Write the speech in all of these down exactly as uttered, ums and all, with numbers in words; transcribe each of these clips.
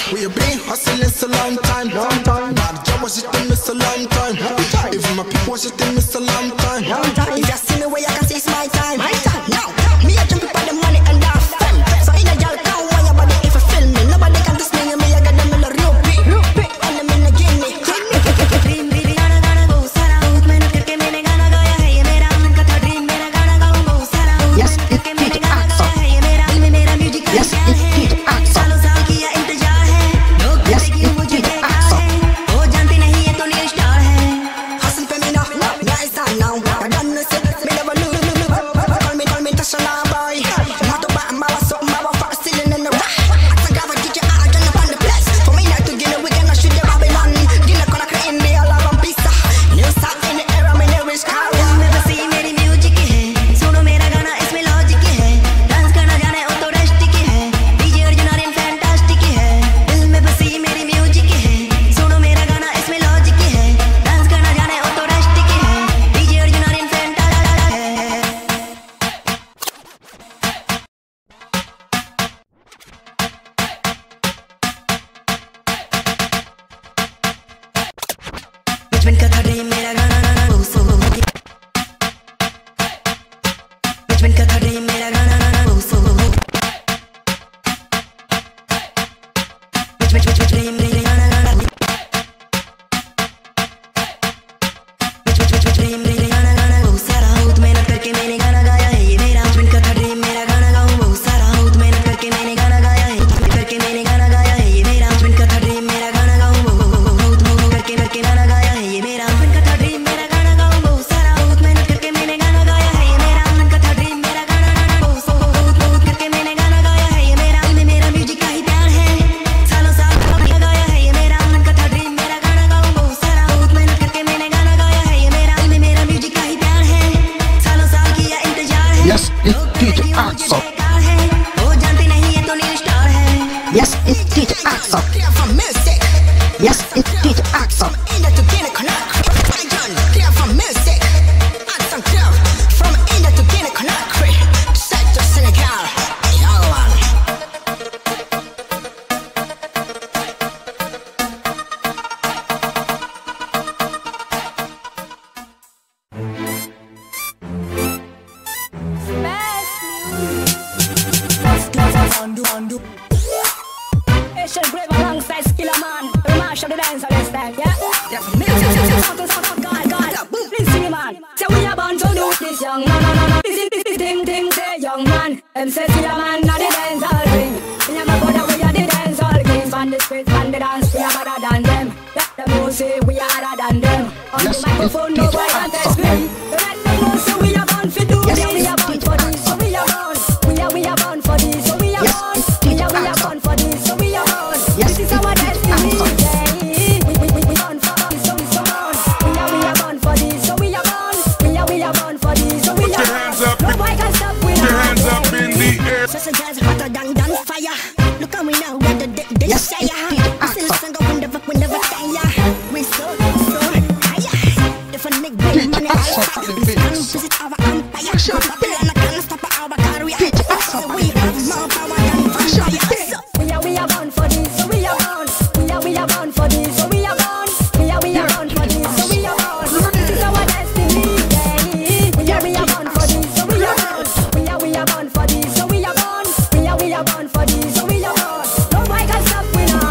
We have been hustling so long time, long time. Now the job was just a miss a long time. Even my people was just a miss a long time. If you see me where you can see it's my time. My time. Now, me a jump up on the money and that fun. So in a y'all can't want your body if you feel me. Nobody can just me, me I got them in the real beat. And them in the Guinea. Dream really gonna gonna go सारा उठ मैंने करके मैंने गाना गाया है ये मेरा मन का था ड्रीम मेरा गाना गाऊंगा सारा Yes, it did action. Yes, it did action. सालों साल किया इंतजार है लोग कहते कि मुझे देखा है वो जानते नहीं ये तो न्यू स्टार है Hustle for me now, yeah it's on now. I done this, me never lose. Call me, call me Tasha boy. Mato ba amba wa so amba wa fast still in the rock. I grab a D J I turn up on the place. For me not to get a weekend I shoot the Babylon. Get a corner in the all around pizza. New start in the era, me never is car. दिल में बसी मेरी music है सुनो मेरा गाना इसमें logic है डांस करना जाने वो तो रस्टिक है डीजे अर्जुन इन फैंटास्टिक है दिल में बसी मेरी म्यूजिक है सुनो मेरा गाना इसमें लॉजिक है डांस करना जाने वो तो रस्टिक है डीजे अर्जुन इन फैंटास्टिक है बचपन का था ड्रीम मेरा गाना गाना वो सो बचपन का था ड्रीम मेरा गाना गाना वो सो बचपन बचपन ड्रीम मेरा गाना गाना बचपन बचपन ड्रीम मेरा गाना गाना वो सारा बहुत मेहनत करके मैंने गाना गाया है ये मेरा बचपन का था ड्रीम मेरा गाना गाऊं वो सारा बहुत मेहनत करके मैंने गाना गाया है करके मैंने गाना गाया है ये मेरा बचपन का था ड्रीम मेरा गाना गाऊं वो बहुत बहुत करके करके गाना गाया है ये मेरा बचपन का था ड्रीम मेरा गाना गाऊं वो सारा बहुत मेहनत करके मैंने गाना गाया है ये मेरा बचपन का था ड्रीम मेरा गाना गाना वो सो बहुत बहुत करके मैंने गाना गाया है ये मेरा दिल में मेरा म्यूजिक का ही प्यार है सालों साल गाना गाया है ये मेरा बचपन का था ड्रीम मेरा गाना गाऊं वो सारा बहुत मेहनत करके मैंने गाना गाया है ये मेरा दिल में मेरा म्यूजिक का ही प्यार है सालों साल किया इंतजार है Yes, it did action. वो जानते नहीं ये तो न्यू स्टार है Yes, it did action. Clear from music. Yes, it did action. India to Guinea Conakry. Clear from music. Action clear from India to Guinea Conakry. Set to Senegal. Young one. Undo, undo. Asian brave alongside Skiller Man. We mash up the dance on this time, yeah? Sound to sound of God, God. Please see me, man. Say we are born to do this, young man. No, no, no. This is this thing, thing, say young man. Them say Skiller Man, not the dance all king. We never go down, we are the dance all king. From the street, from the dance, we are better than them. Let them know say we are harder than them. On the microphone, no boy can test me. Let them know say we are born for do. We are, we are born for this, so we are born. We are, we are born for this, so we are born. We are, we are born for this, so we are born. This is our destiny. Yeah. We, we, we, we born for this, so we so born. We are, we are born for this, so we are born. We are, we are born for this, so we are born. No boy can stop with us. Put your hands up in the air. Just a jazz hotter than than fire. Look how we now got the the the Yes, say it did ya. Still sing up when never when never tire. We so so higher. If a nigga big money high, we can visit our empire. Babylon can't stop our career. So we have more power than fire. We are we are born for this, so we are born. We are we are born for this, so we are born. We are we are born for this, so we are born. This is our destiny. Yeah. We are we are born for this, so we are born. We are we are born for this, so we are born. We are we are born for this, so we are born. No boy can stop we now.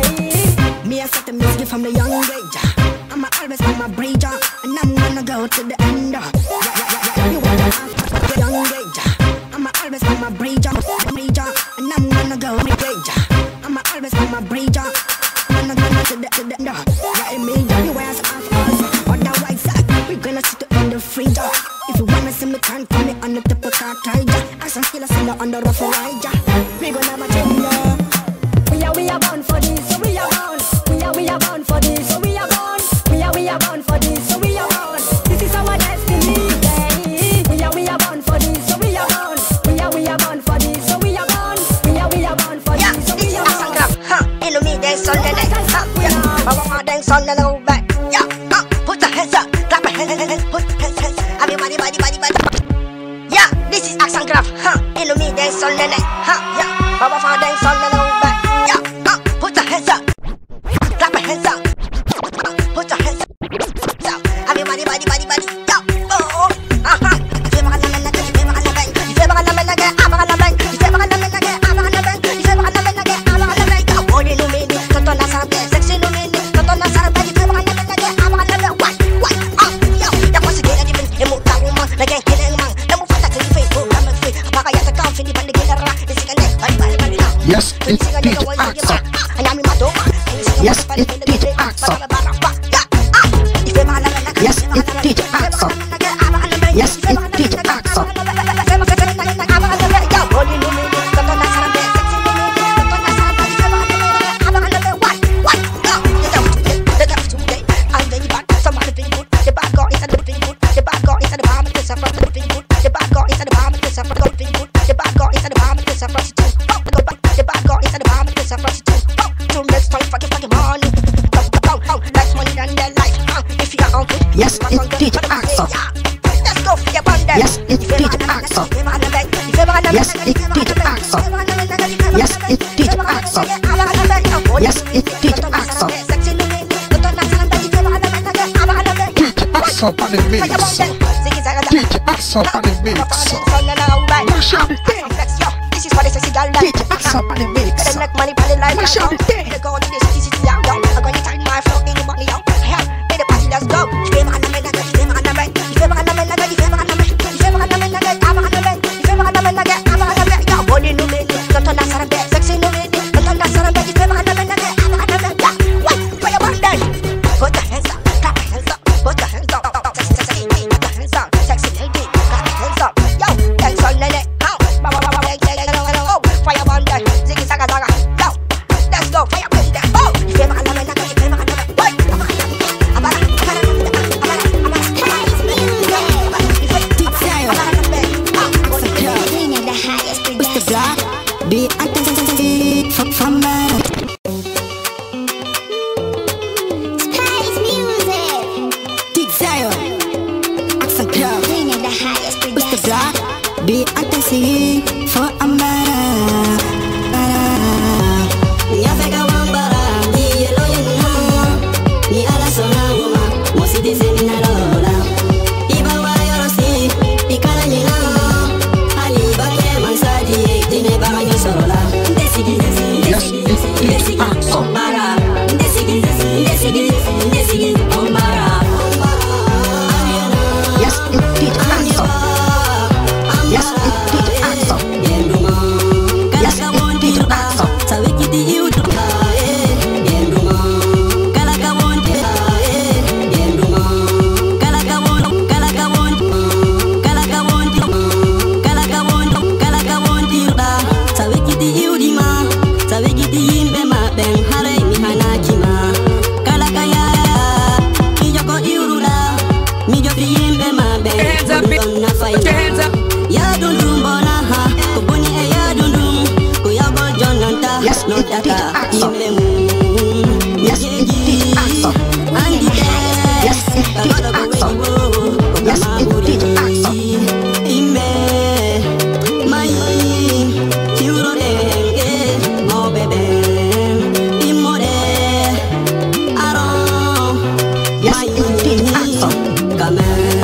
Yeah. Me I set the music from the young age. I'm a always on my bridge, and I'm gonna go to the end. Yeah, yeah, yeah, yeah. You wanna ask from the young age? I'm a always on my bridge, bridge, and I'm gonna go to the age. I'm a always on my bridge. I'm gonna go to the to the end. Yeah, it means you ask us, otherwise we gonna sit in the freezer. If you wanna see me, can't come me on the top of car tiger. I some still a singer on the rough rider. We gonna have a change. We are we are born for this, so we are born. We are we are born for this, so we are born. We are we are born for this, so we are born. This is our destiny. Yeah. We are we are born for this, so we are born. We are we are born for this, so we are born. We are we are born for this, so we are born. Huh? Enemy dance on the neck. Huh? Yeah. Mama dance on the low back. Yeah. Huh? Put your hands up. Clap your hands, hands, hands. Put hands, hands. Everybody, body, body, body. Yeah. This is Action Craft. Huh? Enemy dance on the neck. Huh? Yeah. Mama dance on the low back. Yeah. Huh? Put your hands it did Axel. Yes, it did Axel. Yes, it did Axel. Yes, it did Axel. Yes, it did Axel. Yes, it did Axel. Yes, it did Axel. Yes, it did Axel. Yes, it did Axel. D J Axel on the mix. D J Axel on the mix. Mash up the thing. D J Axel on the mix. Mash up the thing. Let's go. Be fantasy for a matter. Ni afeka wambara, ni yelo yena, ni ala sona uma, mosi dizeni na lola. Iba wa yorosi, ikala yena, ali bake mansadi, dine ba yo sola. Desigi desigi desigi desigi ombara, desigi desigi desigi desigi ombara. Yes, it did answer. Yes, it did Axel. Yes, it did Axel. Hands up. Ya dundum bona ha, kubuni e ya dundum, kuyabo jonanta, yes, no taka, imemu. Yes, it did Axel. Andi yes, it did Axel. Yes, it did Axel. Ime, mai, kiuro denge, mo bebe, imore, aron. Yes, it did Axel. Kamen.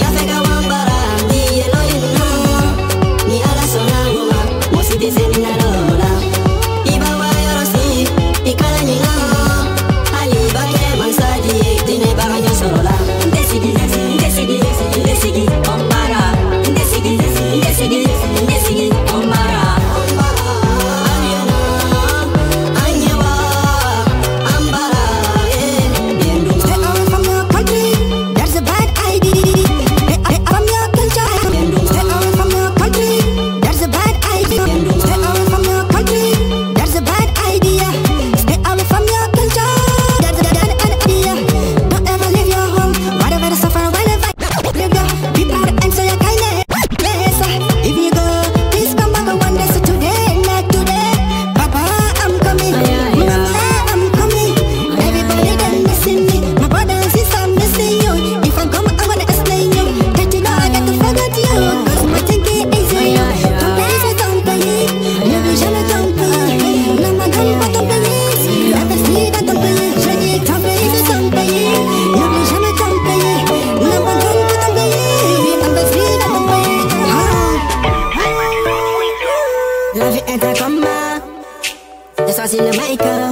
in the makeup.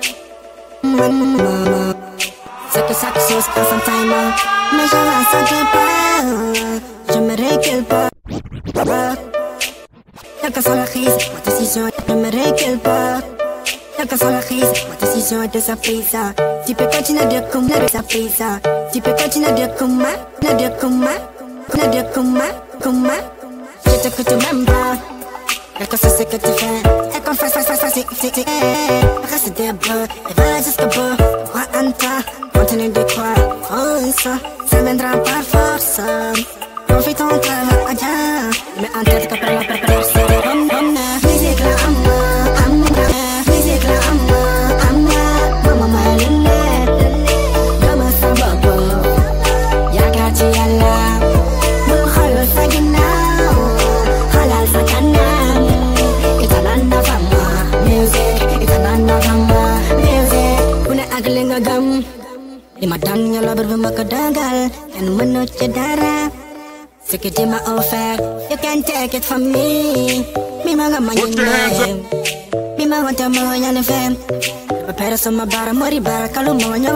Mama, sac sac sauce dans son timer. Mais je la sentais pas. Je me récule pas. Quelle que soit la crise, ma décision. ne me recule pas. Y'a qu'un seul risque, ma décision est de sa prise. Tu peux continuer de comme de sa prise. Tu peux continuer de comme moi, de comme moi, de comme moi, comme moi. Je t'écoute même pas. Quelque chose c'est que tu fais. Et qu'on fasse ça, ça, ça, c'est, c'est, c'est. Reste debout, et va jusqu'au bout. Crois en toi, continue de croire. Oh, ça, ça viendra par force. Profite en travaillant. Mais en tête que pour la préparer, c'est des bonnes bonnes. Musique là, à moi, à moi. Musique là, à moi, à moi. Maman m'a lunette. Comme un sababo. Y'a gâti à la. Mon khalo sa ginao. Halal sa kanam. It's an another music. It's an another music. Una agling agam. Lima dan nyala bermakadagal. And menut cedara. Ce que tu m'as offert, you can't take it from me. Me mga manyan me mga wanta mo yan fam. Pero sa mabara mori bara kalu mo nya.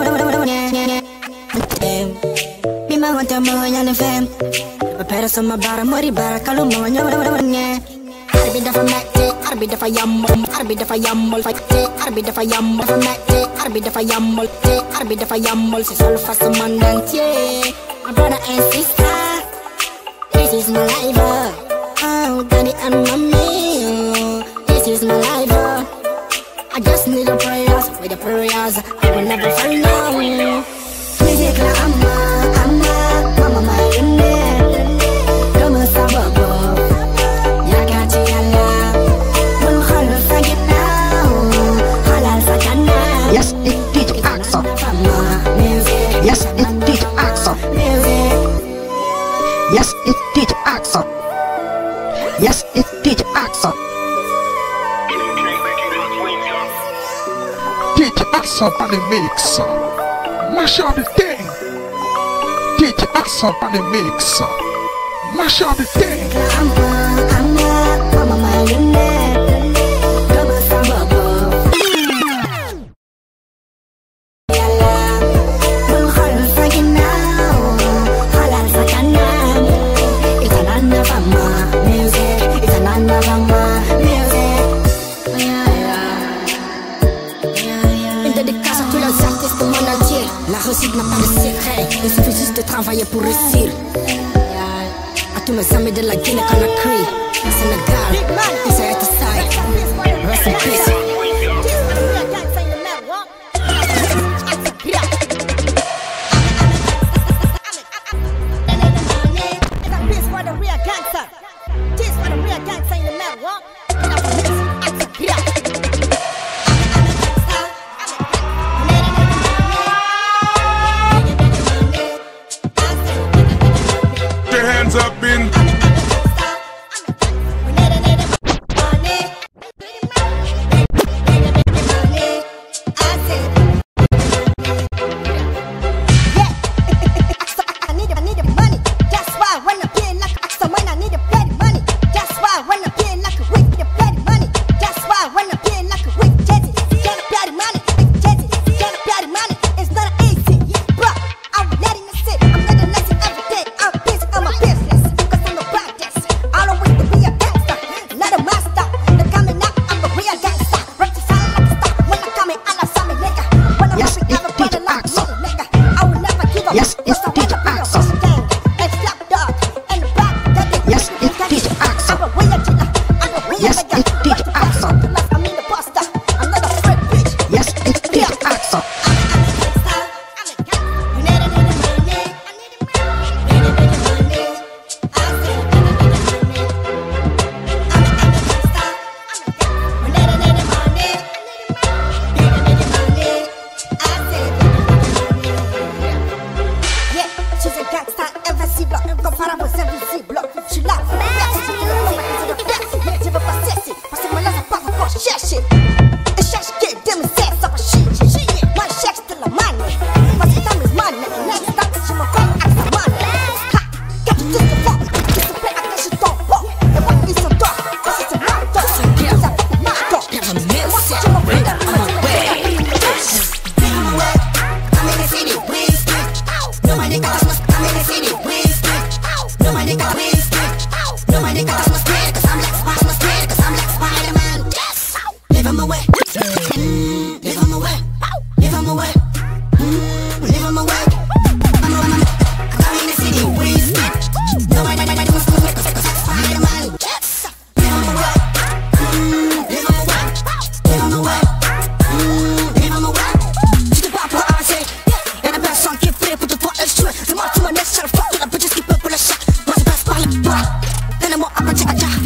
Me mga wanta mo yan fam. Pero sa mabara mori bara kalu mo nya. Arbi da famate, arbi da fayamol, arbi da fayamol, fate, arbi da fayamol, famate, arbi da fayamol, arbi da fayamol, c'est seul face au monde entier. My brother and sister. This is my life, oh, daddy and mommy, oh. This is my life, oh. I just need a prayers, with the prayers, I will never fall down. Music la amma, amma, mama my lunette. Comme un sababo, ya gâti alla. Mon khalo sa ginao, halal sa kanam. Yes, it did Axel. Yes, it did Axel. Yes, it did Axel. Yes, it did Axel. Did Axel on the mix. Mash up the thing. Did Axel on the mix. Mash up the thing. La réussite n'a pas de secret, il suffit juste de travailler pour réussir. À tous mes amis de la Guinée-Conakry, Sénégal, inside to side, rest in peace. Hands up in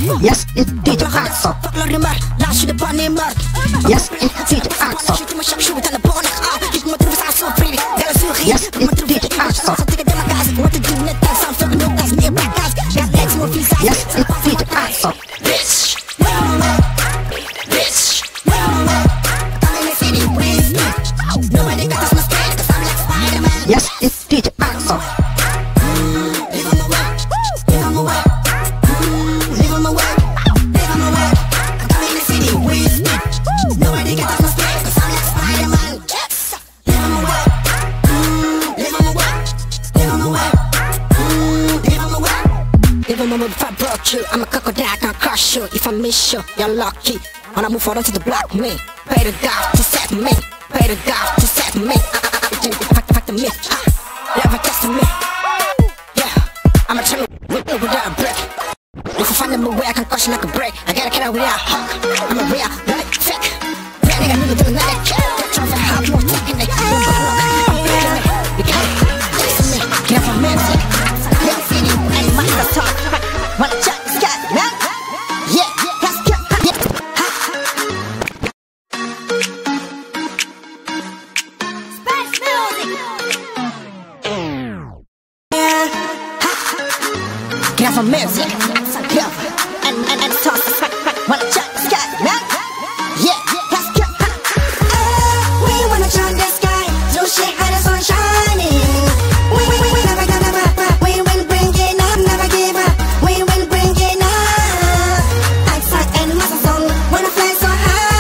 Yes, it's D J Axel. Fuck la rimmer, lâche de pas les meurtres. Yes, it's D J Axel. Je me cherche, je vais dans le bon écran. Je me trouve ça sans prix. Dans le sourire, Yes, je me it's trouve D J Axel. sans ticket de ma case. What to do, net tag, sans faire no gas, me back gas. Got legs, more feet size. Yes, it's D J Axel. Bitch, bitch, I'm in the city with me. Nobody got us mistake, cause I'm like Spider-Man. Yes, it's D J Axel. Leave him away, leave him away, leave him away, leave him away. I'm in the city with me. Nobody got us mistake, cause I'm like Spider-Man. Leave him away, leave him away, leave him away, leave him away. Leave him away if I broke you. I'm a crocodile, I can crush you. If I miss you, you're lucky. When I move forward to the block, me pay the God to set me, pay the God to set me. Fact, fact, me, never test me. Yeah, I'm a trim without a break. If I find them away, I can caution like a break. I gotta get out without a hawk. I'm a real, really fake. Real nigga, nigga doing that. Trying to have more taking it. I'm breaking it. You can't chase me. Get up from music. Little city, and my nigga talk. Wanna check this guy, man? Yeah, let's go. Yeah. Get up from music. Yeah, and and and toss the smack. Wanna check this guy, man? Yeah, let's go. We wanna check this guy. So shit how the sun shining. We we we never gonna back. We will bring it up, never give up. We will bring it up. Outside and muscle song, wanna fly so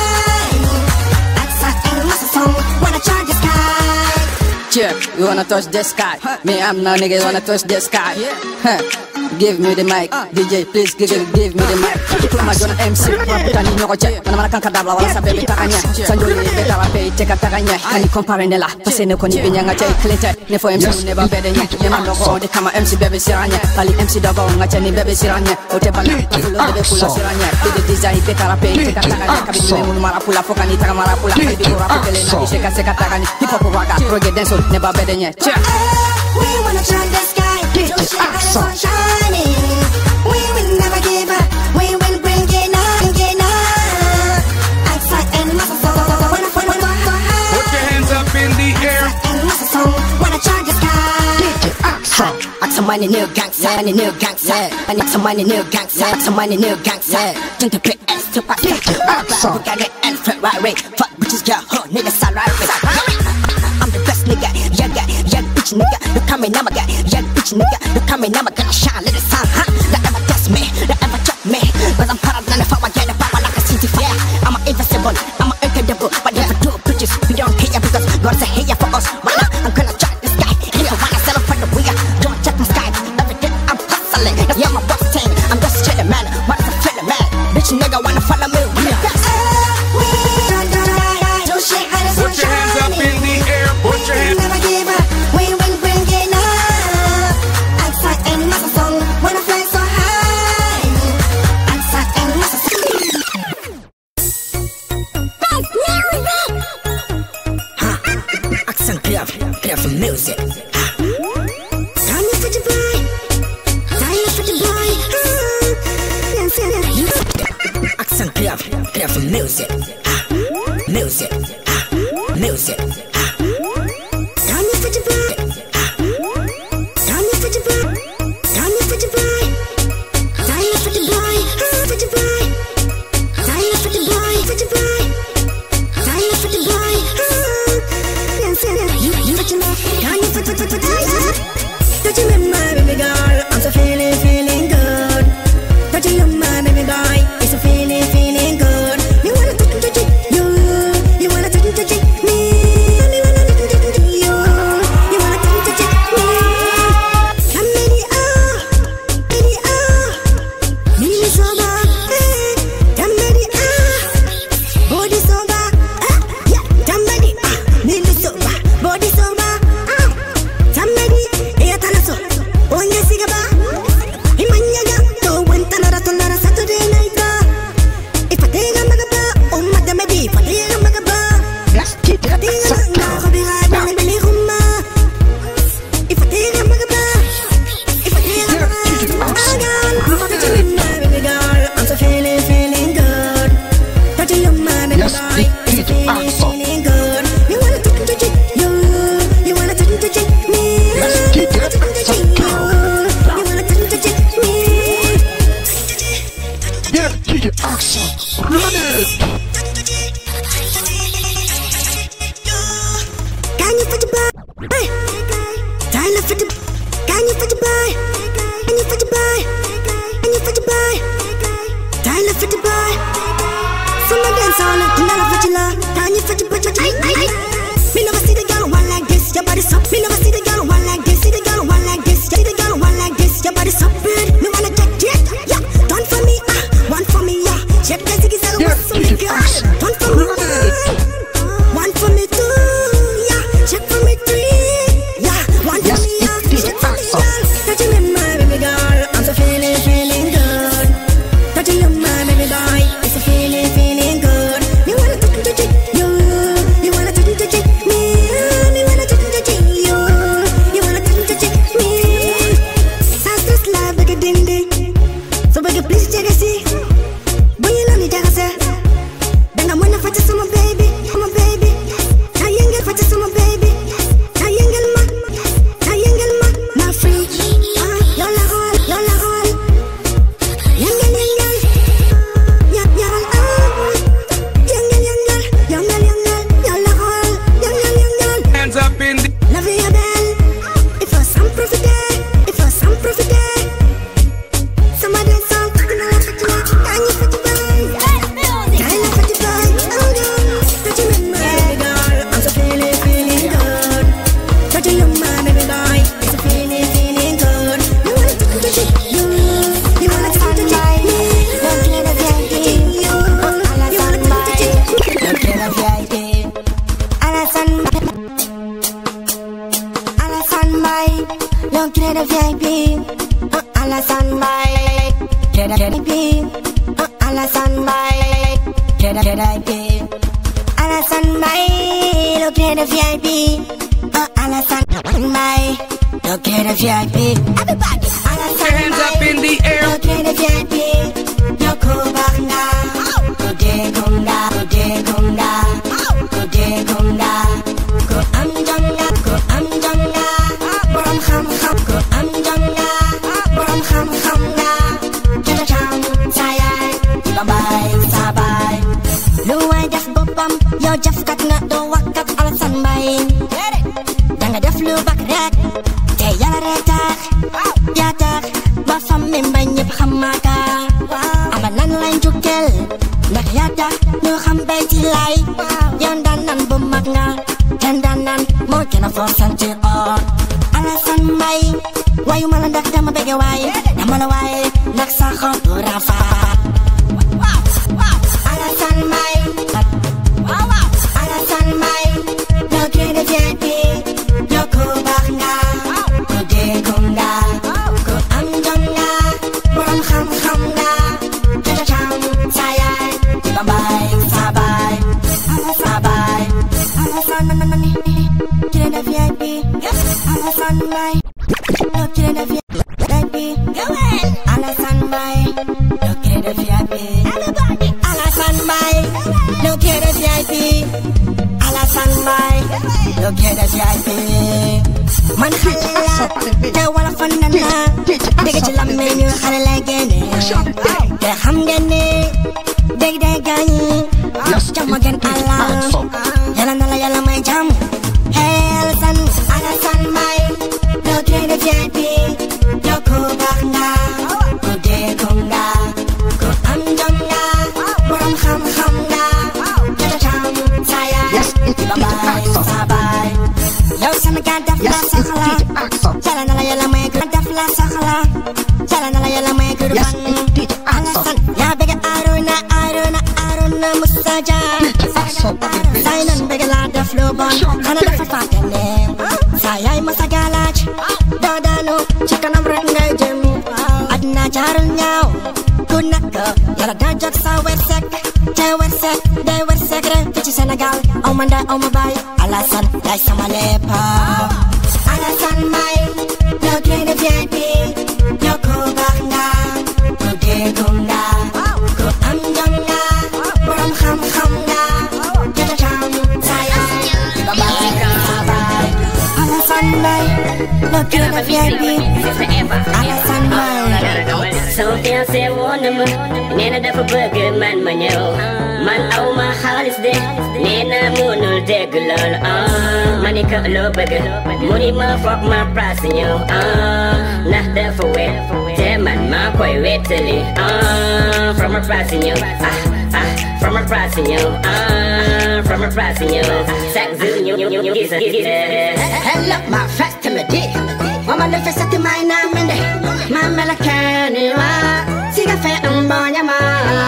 high. Outside and muscle song, wanna charge the sky. Check, you wanna touch the sky? Me, I'm no nigga, wanna touch the sky. Huh. Give me the mic, D J, please give, give me the mic. Diploma John M C, putani nyoko check. Mana mana kan kadabla wala sabe betaganya. Sanjoli beta wa pay take ataganya. Ani compare nela, pase ne koni binyanga check clinton. Ne for M C never better nya. Yema no de kama M C bebe siranya. Ali M C daba nga chani bebe siranya. Ote bala, fulo bebe kula siranya. Did design beta wa pay take ataganya. Kabi me mun mara pula foka ni taga mara pula. Baby go rap tele na sheka seka tagani. Hip hop raga, reggae dance never better nya. Check. We wanna check the sky. So shit how the sun shining. We will never give up. We will bring it up, bring it up. Outside and muscle song, wanna wanna wanna high. Put your hands up in the air. And muscle song, wanna charge the sky. Axel money new gangster, money new gangster. I need some money new gangster, some money new gangster. Drink the big ass to pass. Axel, we got it and flip right way. Fuck bitches, girl, huh? Nigga, side right way. I'm the best nigga, yeah, yeah, yeah, bitch nigga. Look at me, now my guy, yeah, bitch nigga. Look at me, now my gonna shine, let it sound, huh? Don't ever test me, don't ever check me. Cause I'm proud of none if I get the power like a C T F. Yeah, I'm an invincible, I'm an incredible. But never do bitches, we don't care because God's a here for us. Right now, I'm gonna try this guy. If you wanna sell up for the wheel, don't check my sky. Every day I'm hustling, yeah, my boss team. I'm just chilling, man. What's the feeling, man? Bitch nigga wanna follow me, we the best. Put your hands up in the air. Put your hands. Never give up. We will bring it up. Outside and muscle song, wanna fly so high. Outside and muscle song. Best music. Huh? Accent clear, clear for music. Huh? Time is for the boy. Time is for the boy. Yes, yes. Accent clear, clear for music. Huh? Music. Music. Time is for the boy. Time is for the boy. Time is for the boy. Time is for the boy. For the boy. Time is for the boy. For the boy. Time is for the boy. Yes, yes. You, you, you know. Time is for the for the. Don't you remember, baby girl? I'm so feeling, feeling good. Don't you love my baby boy? It's so feeling, feeling good. You wanna touch, touch it, you. You wanna touch, touch it, me. Run it. Can you fit the boy? Tyler fit the. Can you fit the boy? Can you fit the boy? Can you fit the boy? Tyler fit the boy. Some of dance all up, none of it you love. Can you fit the boy? Me never see the girl one like this. Your body's up. Me never see the girl one like this. See the girl one like this. See the girl one like this. Your body's up, good. Me wanna check it. Yeah, done for me. Ah, one for me. Yeah, check the ziggy zaggy. Yeah, What's me, girl? Done for me. One for me too. Yeah, check for me three. Yeah, one for me. Yeah, check for me, girl. Touching me, my baby girl. I'm so feeling, feeling good. Touching you, my baby boy. It's a feeling, feeling good. You wanna touch, touch it, you. You wanna touch, touch it, me. You wanna touch, touch it, you. You wanna touch, touch it, me. Sounds just like like a ding ding. So beg you please check and see. When you know me, check and say. Then I'm gonna fight you, my baby, my baby. Triangle, fight you, my baby. Triangle, ma, triangle, ma, my free. Ah, yola all, yola all. Yangle, yangle, ya, yangle, ah. Yangle, yangle, yangle, yangle, yola all. Yangle, yangle. Hands up in the Love you, bell. If I some profit day, if I some profit day. Some of them song, can you fit the boy? Can you fit the boy? Can you fit the boy? Oh no, touching you, my baby girl. I'm so feeling, feeling good. Touching you, my baby boy. It's a feeling, feeling good. You wanna touch, touch it, you. You wanna touch, touch it, me. Don't let the V I P, you. You wanna touch, touch it, Don't get a V I P. Alasan, alasan baik. Don't get a V I P. Uh, alasan baik. Get a get V I P. Uh, alasan baik. get a get a V I P. Alasan baik. Don't get a V I P. Uh, alasan baik. Don't get a V I P. Everybody. Alasan hands up in the air. Don't get a V I P. Yoko banga. Kude gunda. Kude gunda. Kude gunda. Ku am janga. Ku am janga. Borom kham kham. Ku am janga. Borom kham kham ga. Kita cham sayay. Babay sabay. Luway def boppam. Yow jaf kat nga doo wakkat alasan baik. Danga def lu bak rek. Te yàlla rek tax. Yaa tax. Ba famille mbay ñëpp xam maa ka. Ama nan lañ jukkeel. Ndax yaa tax ñu xam bay ci lay. Yow daan nan bu mag nga. Ten daan nan moo gën a foo sant or. Alasan mbay. Wayu ma la ndax dama bëgg waay. Dama la waay. Ndax sa xol du rafaat. Alasan mbay. Alasan mbay. No get a V I P. Yoko banga. Kude gunda. Ku am janga. Borom kham kham ga. Kita cham sayay. Babay sabay. Sabay. Alasan mani. Get a V I P. Alasan mbay. No get a V I P. Alasan mbay. No get a V I P. Alasan mbay. No get a V I P. Alasan mbay. No get a V I P. Man xale la te wala fan na na dégg ci lammeñ ñu xale lay génne te xam ngeen ne dégg day gaañi jàmm gën Allah yàlla na la yàlla may jàmm hey Alasan Alasan mbay no get a V I P Yoko banga. Kude gunda. Ku am janga. Borom kham kham ga. Kita cham sayay. Babay sabay. yow Sénégal def la soxla yàlla na la yàlla may gër def la soxla yàlla na la yàlla may gër ban Alasan yaa bëgg Arona Arona Arona Moussa Dia say nan bëgg laa def lu bon xanaa dafa fàtte ne saa yaay Moussa Galaaj doo daanu ci kanam rek ngay jëm àddina jaarul ñaaw ku nekk yàlla daa jot sa wërsëg te wërsëg day wërsëg rek fi ci Sénégal aw ma ndey aw ma baay Alasan yaay sama lépp Alasan mbay No get a V I P. Yoko banga. Kude gunda. Ku am janga. Borom kham kham ga. Kita cham sayay. Babay sabay. Alasan mbay no get a V I P Alasan mbay So fiancé woon na ma nee na dafa bëgg man ma ñëw man aw ma xaalis de nee na mënul dégg lool ah ma ni ko loo bëgg mu ni ma foog ma place ñëw ah ndax dafa wet te man maa koy wetali ah from a place ñëw ah ah from a place ñëw ah from a place ñëw chaque jour ñu ñu ñu gis gis Hello, my first time I did. Mama the first time I na mende. Mama la kanwa. Siga fe umbonya ma.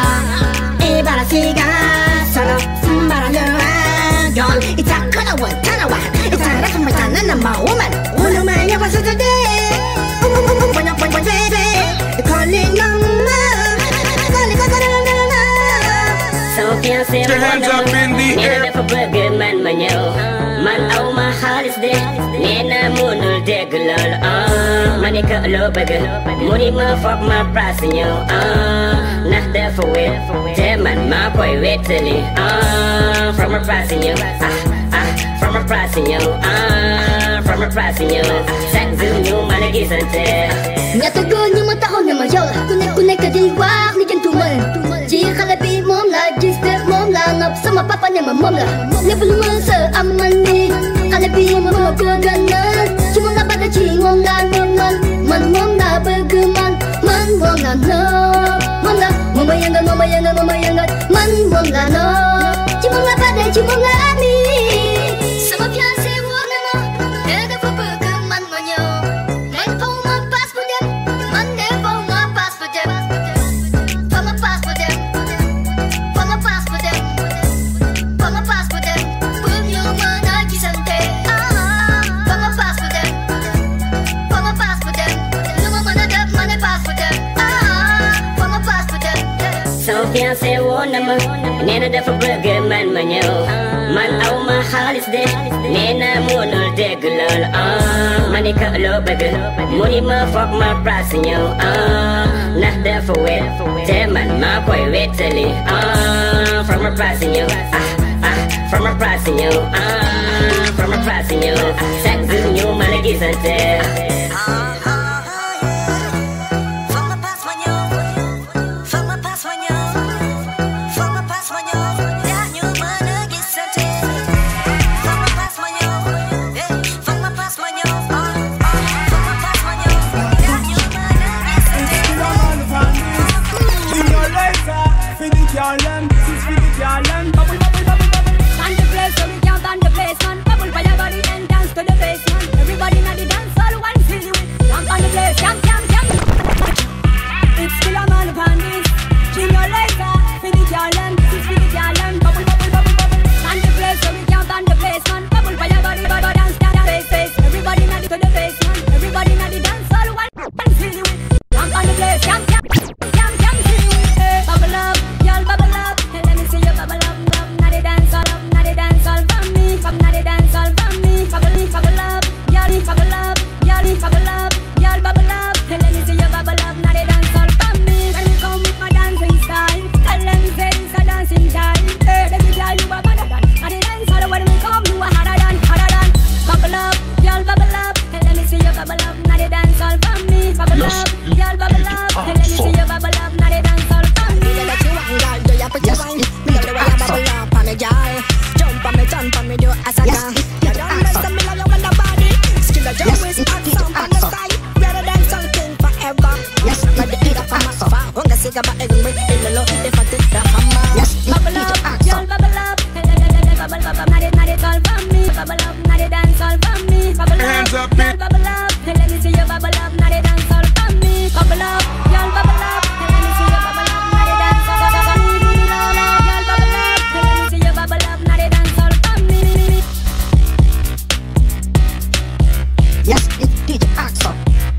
Ibara siga solo mbara lua. Don it's a color one, tana one. It's a rock my tana na ma woman. Unu ma ya was today. Um um um um um um baby. Calling mama. Calling mama. So fiancé Put your hands up in the air. nee na dafa bëgg man ma ñëw man aw ma xaalis de nee na mënul dégg lool ah ma ni ko loo bëgg mu ni ma foog ma place ñëw ah ndax dafa wet te man maa koy wetali ah from a place ñëw ah ah from a place ñëw ah from a place ñëw chaque jour ñu ma la gisante ñaata góor ñu ma taxaw ne ma yow la ku nekk ku nekk di wax li jëntu man ci xale bi moom la gis te moom la nopp sama papa ne ma moom la lépp lu ma sa am man ni xale bi moom ma ko gënal ci moom la bëgg ci moom la nopp man man moom la bëgg man man moom la nopp moom la moom ma yëngal moom ma yëngal moom ma yëngal man moom la nopp ci moom la bëgg ci moom la ami sama fiancé wóor na ma te dafa bëgg man ma ñëw man faw ma pass bu dem man de faw ma pass bu dem faw ma pass bu dem faw ma pass bu dem faw ma pass bu dem pour ñu mën a gisante ah faw ma pass bu dem faw ma pass bu dem lu ma mën a def ma ne pass bu dem ah faw ma pass bu dem sama fiancé woon na ma nee na dafa bëgg man ma ñëw man aw ma xaalis de nee na mënul dégg lool ah ma ni ko loo bëgg mu ni ma foog ma place ñëw ah ndax dafa wet te man maa koy wetali ah from a place ñëw ah ah from a place ñëw ah from a place ñëw chaque jour ñu ma la gisante Hands up in Bubble up, let me see you bubble up, now they dance all for me. Bubble up, y'all bubble up, let me see you bubble up, now they dance all for me. Y'all bubble up, let me see you bubble up, now they dance all for me. Yes, it's D J Axel.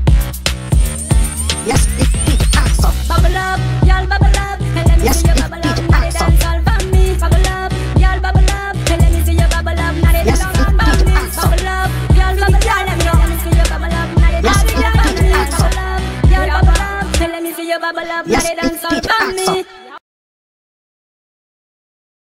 Yes, it's D J Axel. Bubble up, y'all bubble up, let me Yes, see you it's bubble D up, J now they Axel. dance all for me. Bubble up, y'all bubble up, let me see you bubble up, now they Yes, dance all it's for D J me. Axel. Bubble up, y'all bubble up, let me see you bubble up, now they Yes, dance it's all for D J me. Axel. Bubble up, y'all bubble up, let me see you bubble up, now Yes, they dance it's all D J for Axel. me.